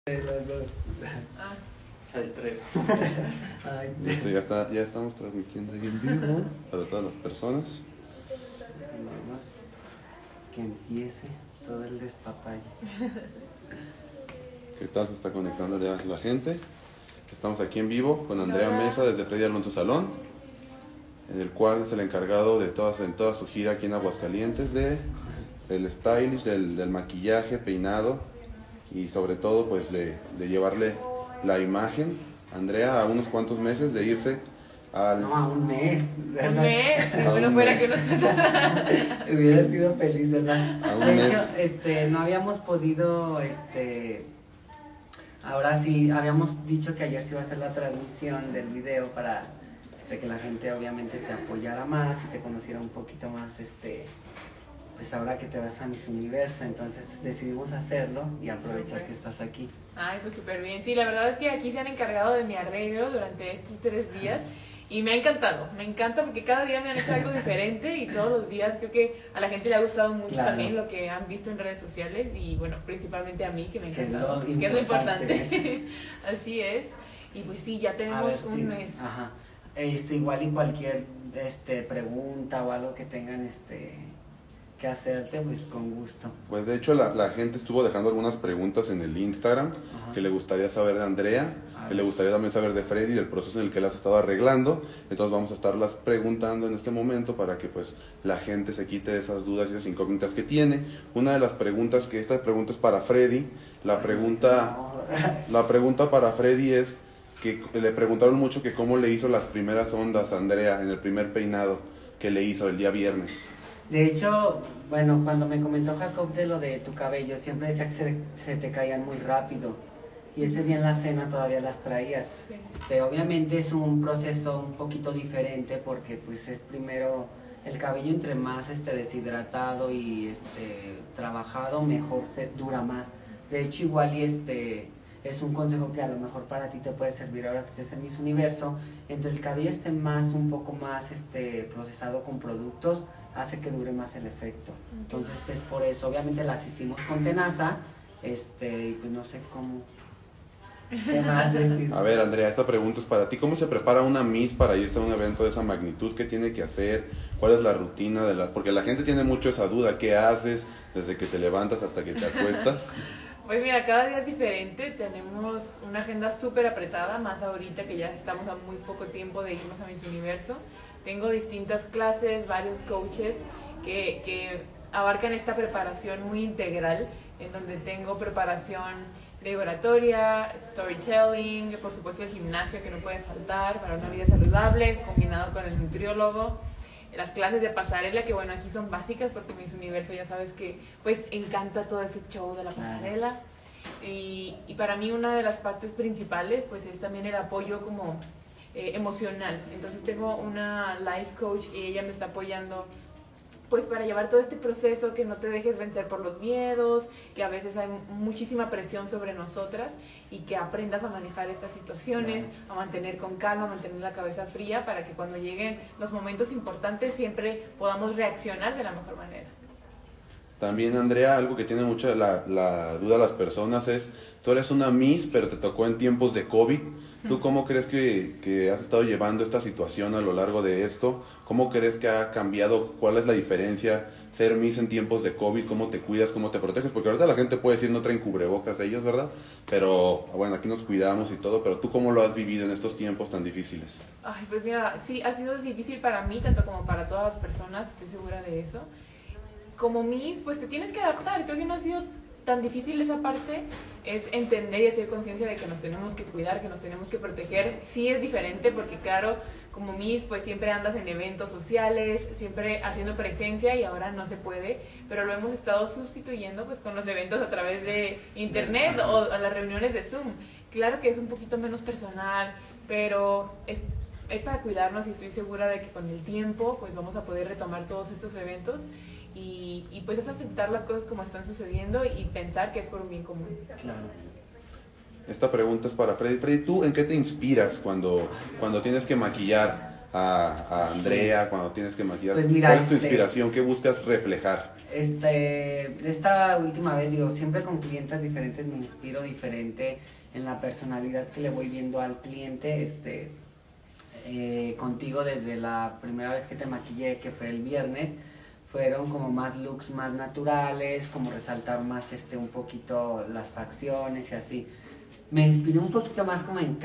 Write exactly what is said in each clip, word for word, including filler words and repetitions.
Los dos. Ah. Hay tres. Ay, Listo, ya, está, ya estamos transmitiendo ahí en vivo para todas las personas. Vamos, que empiece todo el despapalle. ¿Qué tal se está conectando ya la gente? Estamos aquí en vivo con Andrea Mesa desde Freddy Alonso Salón, en el cual es el encargado de todas, en toda su gira aquí en Aguascalientes de el stylish, del, del maquillaje, peinado y sobre todo pues de, de llevarle la imagen, Andrea, a unos cuantos meses de irse al... No, a un mes. ¿verdad? Un mes, si A bueno un fuera mes. que nos Hubiera sido feliz, ¿verdad? A un De mes. hecho, este, no habíamos podido, este, ahora sí, habíamos dicho que ayer se iba a hacer la transmisión del video para, este, que la gente obviamente te apoyara más y te conociera un poquito más, este, pues ahora que te vas a Miss Universo, entonces pues, decidimos hacerlo y aprovechar Súper. que estás aquí. Ay, pues súper bien. Sí, la verdad es que aquí se han encargado de mi arreglo durante estos tres días y me ha encantado. Me encanta porque cada día me han hecho algo diferente y todos los días creo que a la gente le ha gustado mucho Claro. también lo que han visto en redes sociales y bueno, principalmente a mí que me ha Que es encantado. lo Que es lo importante. importante. Así es. Y pues sí, ya A tenemos ver, un sí, mes. ajá. Este, igual y cualquier este, pregunta o algo que tengan este, que hacerte, pues con gusto. Pues de hecho la, la gente estuvo dejando algunas preguntas en el Instagram Ajá. que le gustaría saber de Andrea, A que ver. le gustaría también saber de Freddy, del proceso en el que las has estado arreglando. Entonces vamos a estarlas preguntando en este momento para que pues la gente se quite esas dudas y esas incógnitas que tiene. Una de las preguntas, que esta pregunta es para Freddy, la pregunta, No. la pregunta para Freddy es que le preguntaron mucho que cómo le hizo las primeras ondas a Andrea en el primer peinado que le hizo el día viernes. De hecho, bueno, cuando me comentó Jacob de lo de tu cabello, siempre decía que se, se te caían muy rápido. Y ese día en la cena todavía las traías. Sí. Este, obviamente es un proceso un poquito diferente porque pues es primero el cabello entre más este, deshidratado y este, trabajado, mejor se dura más. De hecho, igual y este es un consejo que a lo mejor para ti te puede servir ahora que estés en Miss Universo. Entre el cabello esté más, un poco más este, procesado con productos, hace que dure más el efecto. Entonces es por eso, obviamente las hicimos con tenaza, este, y pues no sé cómo, qué más decir. A ver, Andrea, esta pregunta es para ti. ¿Cómo se prepara una Miss para irse a un evento de esa magnitud? ¿Qué tiene que hacer? ¿Cuál es la rutina de la...? Porque la gente tiene mucho esa duda. ¿Qué haces desde que te levantas hasta que te acuestas? Pues mira, cada día es diferente, tenemos una agenda súper apretada, más ahorita que ya estamos a muy poco tiempo de irnos a Miss Universo. Tengo distintas clases, varios coaches que, que abarcan esta preparación muy integral, en donde tengo preparación de oratoria, storytelling, por supuesto el gimnasio que no puede faltar para una vida saludable, combinado con el nutriólogo. Las clases de pasarela, que bueno, aquí son básicas porque Miss Universo ya sabes que pues encanta todo ese show de la pasarela. Y, y para mí una de las partes principales pues es también el apoyo como eh, emocional. Entonces tengo una life coach y ella me está apoyando pues para llevar todo este proceso, que no te dejes vencer por los miedos, que a veces hay muchísima presión sobre nosotras y que aprendas a manejar estas situaciones, a mantener con calma, a mantener la cabeza fría para que cuando lleguen los momentos importantes siempre podamos reaccionar de la mejor manera. También, Andrea, algo que tiene mucha la, la duda las personas es, tú eres una Miss, pero te tocó en tiempos de COVID. ¿Tú cómo crees que, que has estado llevando esta situación a lo largo de esto? ¿Cómo crees que ha cambiado? ¿Cuál es la diferencia ser Miss en tiempos de COVID? ¿Cómo te cuidas? ¿Cómo te proteges? Porque ahorita la gente puede decir no traen cubrebocas ellos, ¿verdad? Pero bueno, aquí nos cuidamos y todo, pero ¿tú cómo lo has vivido en estos tiempos tan difíciles? Ay, pues mira, sí, ha sido difícil para mí, tanto como para todas las personas, estoy segura de eso. Como Miss, pues te tienes que adaptar, creo que no ha sido tan difícil esa parte, es entender y hacer conciencia de que nos tenemos que cuidar, que nos tenemos que proteger. Sí es diferente porque claro, como Miss pues siempre andas en eventos sociales, siempre haciendo presencia y ahora no se puede, pero lo hemos estado sustituyendo pues con los eventos a través de internet o a las reuniones de Zoom. Claro que es un poquito menos personal, pero es, es para cuidarnos y estoy segura de que con el tiempo pues vamos a poder retomar todos estos eventos. Y, y pues es aceptar las cosas como están sucediendo y pensar que es por un bien común. Claro. Esta pregunta es para Freddy. Freddy, ¿tú en qué te inspiras cuando, cuando tienes que maquillar a, a Andrea, cuando tienes que maquillar? Pues mira, ¿Cuál es tu este- inspiración? ¿Qué buscas reflejar? este, esta última vez, digo, siempre con clientes diferentes me inspiro diferente en la personalidad que le voy viendo al cliente. Este, eh, contigo desde la primera vez que te maquillé, que fue el viernes, fueron como más looks más naturales, como resaltar más este un poquito las facciones y así. Me inspiré un poquito más como en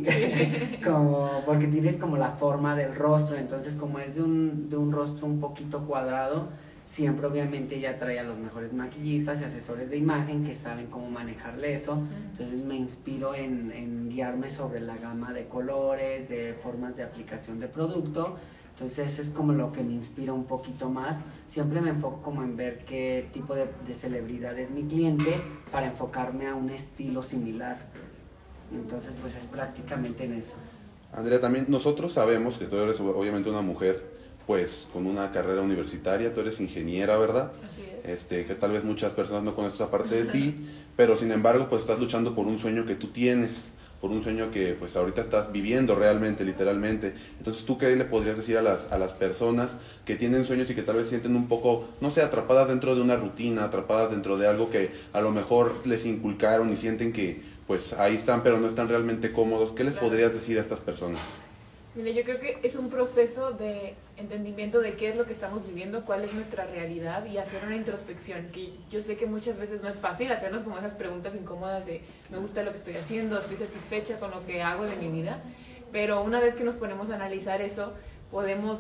Kylie, como, porque tienes como la forma del rostro, entonces como es de un, de un rostro un poquito cuadrado, siempre obviamente ella trae a los mejores maquillistas y asesores de imagen que saben cómo manejarle eso, entonces me inspiro en, en guiarme sobre la gama de colores, de formas de aplicación de producto. Entonces eso es como lo que me inspira un poquito más. Siempre me enfoco como en ver qué tipo de, de celebridad es mi cliente para enfocarme a un estilo similar. Entonces pues es prácticamente en eso. Andrea, también nosotros sabemos que tú eres obviamente una mujer pues con una carrera universitaria, tú eres ingeniera, ¿verdad? Así es. Este, que tal vez muchas personas no conocen esa parte de ti, pero sin embargo pues estás luchando por un sueño que tú tienes, por un sueño que pues ahorita estás viviendo realmente, literalmente. Entonces, ¿tú qué le podrías decir a las, a las personas que tienen sueños y que tal vez sienten un poco, no sé, atrapadas dentro de una rutina, atrapadas dentro de algo que a lo mejor les inculcaron y sienten que pues ahí están pero no están realmente cómodos? ¿Qué les Claro. podrías decir a estas personas? Mira, yo creo que es un proceso de entendimiento de qué es lo que estamos viviendo, cuál es nuestra realidad y hacer una introspección, que yo sé que muchas veces no es fácil hacernos como esas preguntas incómodas de me gusta lo que estoy haciendo, estoy satisfecha con lo que hago de mi vida, pero una vez que nos ponemos a analizar eso, podemos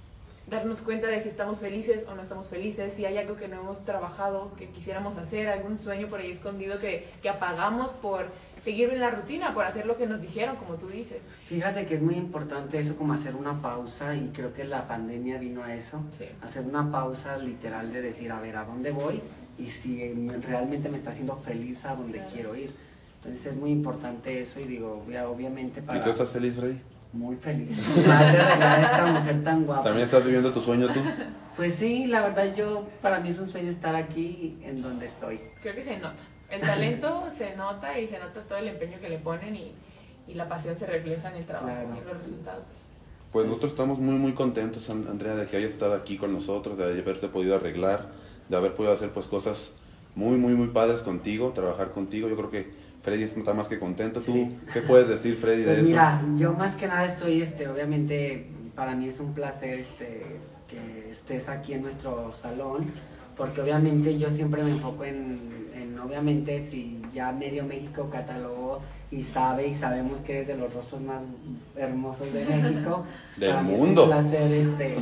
darnos cuenta de si estamos felices o no estamos felices, si hay algo que no hemos trabajado, que quisiéramos hacer, algún sueño por ahí escondido que, que apagamos por seguir en la rutina, por hacer lo que nos dijeron, como tú dices. Fíjate que es muy importante eso, como hacer una pausa, y creo que la pandemia vino a eso, Sí. hacer una pausa literal de decir, a ver, ¿a dónde voy? Y si me- realmente me está haciendo feliz a donde Claro. quiero ir. Entonces es muy importante eso, y digo, obvia- obviamente para... ¿Y tú estás feliz, Freddy? Muy feliz. Más de regalar a esta mujer tan guapa. ¿También estás viviendo tu sueño tú? Pues sí, la verdad yo, para mí es un sueño estar aquí en donde estoy. Creo que se nota. El talento se nota y se nota todo el empeño que le ponen y, y la pasión se refleja en el trabajo Claro. y en los resultados. Pues nosotros estamos muy muy contentos, An- Andrea, de que hayas estado aquí con nosotros, de haberte podido arreglar, de haber podido hacer pues cosas muy muy muy padres contigo, trabajar contigo. Yo creo que Freddy está más que contento. ¿Tú Sí. qué puedes decir, Freddy, de Pues eso? mira, yo más que nada estoy, este, obviamente, para mí es un placer este, que estés aquí en nuestro salón, porque obviamente yo siempre me enfoco en, en, obviamente, si ya medio México catalogó y sabe y sabemos que eres de los rostros más hermosos de México, pues Del para mí mundo. es un placer este,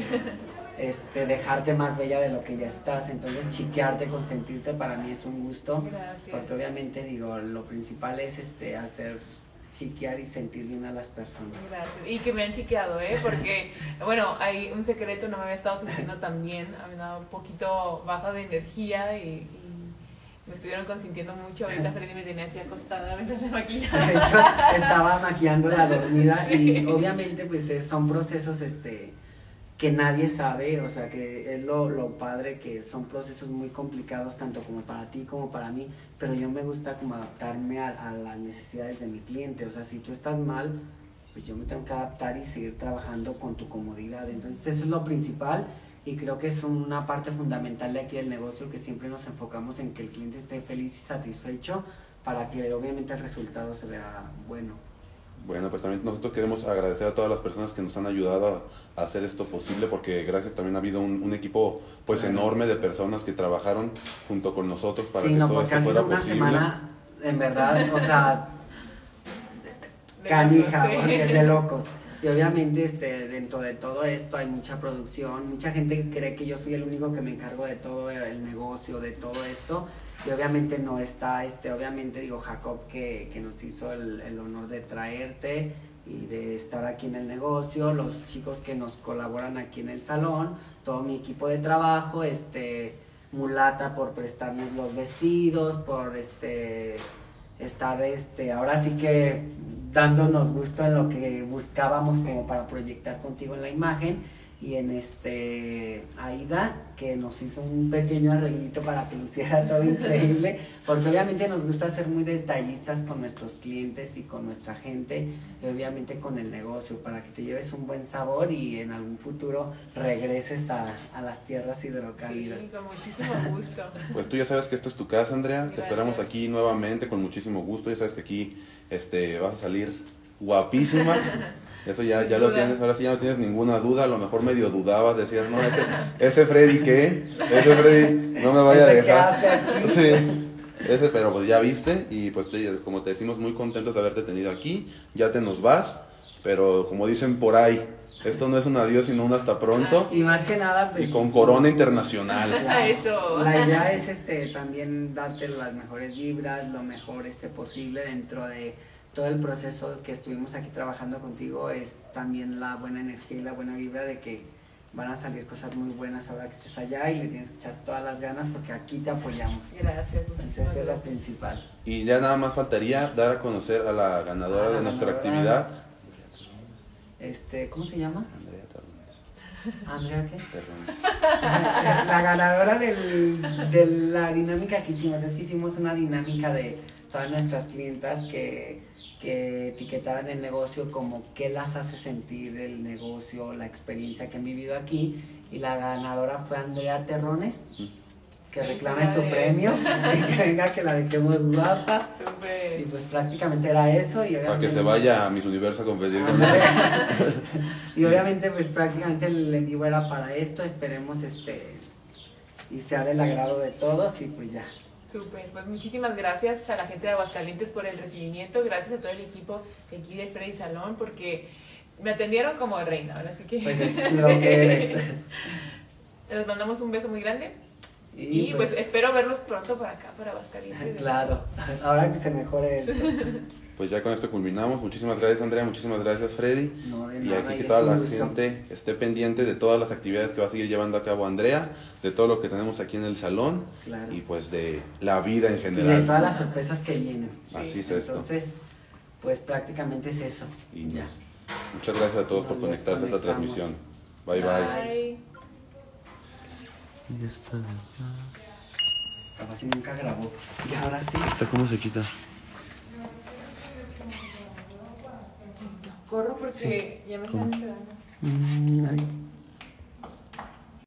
este, dejarte más bella de lo que ya estás, entonces chiquearte, consentirte, para mí es un gusto. Gracias. Porque obviamente digo, lo principal es este hacer chiquear y sentir bien a las personas. Gracias. Y que me han chiqueado, ¿eh? Porque, bueno, hay un secreto, no me había estado sintiendo tan bien, había andado un poquito baja de energía y, y me estuvieron consintiendo mucho. Ahorita Freddy me tenía así acostada mientras me maquillaba. De hecho, estaba maquillando la dormida Sí. y obviamente pues es- son procesos este que nadie sabe, o sea que es lo, lo padre, que son procesos muy complicados tanto como para ti como para mí, pero yo me gusta como adaptarme a, a las necesidades de mi cliente, o sea si tú estás mal, pues yo me tengo que adaptar y seguir trabajando con tu comodidad, entonces eso es lo principal y creo que es una parte fundamental de aquí del negocio, que siempre nos enfocamos en que el cliente esté feliz y satisfecho para que obviamente el resultado se vea bueno. Bueno, pues también nosotros queremos agradecer a todas las personas que nos han ayudado a, a hacer esto posible, porque gracias también ha habido un, un equipo pues Claro. enorme de personas que trabajaron junto con nosotros para Sí, que no, todo porque esto ha fuera sido una posible. semana, en verdad, o sea, De canija, locos, sí. porque es de locos. Y obviamente este, dentro de todo esto hay mucha producción, mucha gente cree que yo soy el único que me encargo de todo el negocio, de todo esto, y obviamente no está, este, obviamente digo Jacob que, que nos hizo el, el honor de traerte y de estar aquí en el negocio, los chicos que nos colaboran aquí en el salón, todo mi equipo de trabajo, este, Mulata por prestarnos los vestidos, por este estar este ahora sí que dándonos gusto en lo que buscábamos como para proyectar contigo en la imagen, y en este Aida, que nos hizo un pequeño arreglito para que luciera todo increíble, porque obviamente nos gusta ser muy detallistas con nuestros clientes y con nuestra gente, y obviamente con el negocio, para que te lleves un buen sabor y en algún futuro regreses a, a las tierras hidrocálidas. Sí, con muchísimo gusto. Pues tú ya sabes que esta es tu casa, Andrea. Gracias. Te esperamos aquí nuevamente con muchísimo gusto. Ya sabes que aquí este, vas a salir guapísima. Eso ya, ya lo tienes, ahora sí ya no tienes ninguna duda. A lo mejor medio dudabas, decías, no, ese, ese Freddy, ¿qué? Ese Freddy no me vaya a ¿Ese qué dejar. hace aquí? Sí, ese, pero pues ya viste. Y pues te- como te decimos, muy contentos de haberte tenido aquí. Ya te nos vas, pero como dicen por ahí, esto no es un adiós, sino un hasta pronto. Y más que nada, pues, Y con corona internacional. La, Eso. la idea es este también darte las mejores vibras, lo mejor este posible dentro de todo el proceso que estuvimos aquí trabajando contigo, es también la buena energía y la buena vibra de que van a salir cosas muy buenas ahora que estés allá y le tienes que echar todas las ganas porque aquí te apoyamos. Gracias. Entonces muchísimas eso es lo gracias. principal. Y ya nada más faltaría dar a conocer a la ganadora A la de nuestra ganadora. actividad. Este, ¿cómo se llama? Andrea Terrones. Andrea, ¿qué? Terrones. La ganadora del, de la dinámica que hicimos, es que hicimos una dinámica de todas nuestras clientas que, que etiquetaran el negocio como qué las hace sentir el negocio, la experiencia que han vivido aquí, y la ganadora fue Andrea Terrones, que reclame su premio y que venga que la dejemos guapa, y Súper. pues prácticamente era eso. Y Para que obviamente- se vaya a Miss Universo a competir con Ándale. ella. Y obviamente pues prácticamente el en vivo era para esto, esperemos este y sea del agrado de todos y pues ya. Súper, pues muchísimas gracias a la gente de Aguascalientes por el recibimiento, gracias a todo el equipo de aquí de Freddy Salón, porque me atendieron como reina, ahora sí que... Pues es lo que eres. Les mandamos un beso muy grande Y, y, pues, espero verlos pronto por acá, para Aguascalientes. claro, ahora que se mejore esto. Pues ya con esto culminamos. Muchísimas gracias, Andrea. Muchísimas gracias, Freddy. No, de Y nada, aquí y que es toda un la gusto. gente esté pendiente de todas las actividades que va a seguir llevando a cabo Andrea, de todo lo que tenemos aquí en el salón Claro. y pues de la vida en Y de general. todas las sorpresas que vienen. Así es esto. Entonces, pues prácticamente es eso. Y Ya. pues, muchas gracias a todos por Nos conectarse a esta desconectamos. transmisión. Bye bye. Bye. Ya está. Ahora sí nunca grabó. Y ahora sí. ¿Cómo se quita? Corro porque ya me están esperando. Mm, ay.